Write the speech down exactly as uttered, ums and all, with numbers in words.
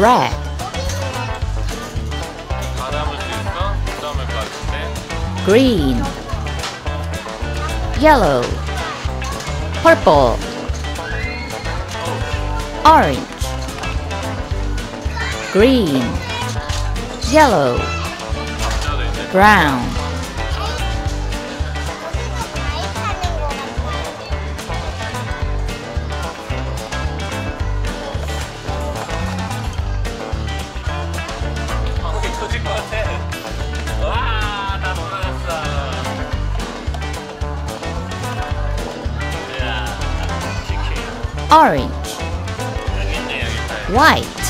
red, 다 담을 수 있어? 못 담을 것 같은데. green, yellow, purple, orange, green, yellow, 감자도 있네. brown, 아, 우리 터질 것 같아. 와, 다 쏟아졌어. 이야, 치킨. orange, 여기 있네, 여기 있다. white,